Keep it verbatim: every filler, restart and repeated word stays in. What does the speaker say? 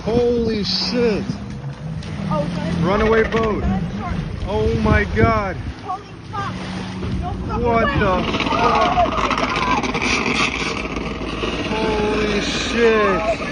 Holy shit. Oh, Runaway boat. Oh my god. Holy fuck. No fucking What way. the fuck? Holy shit.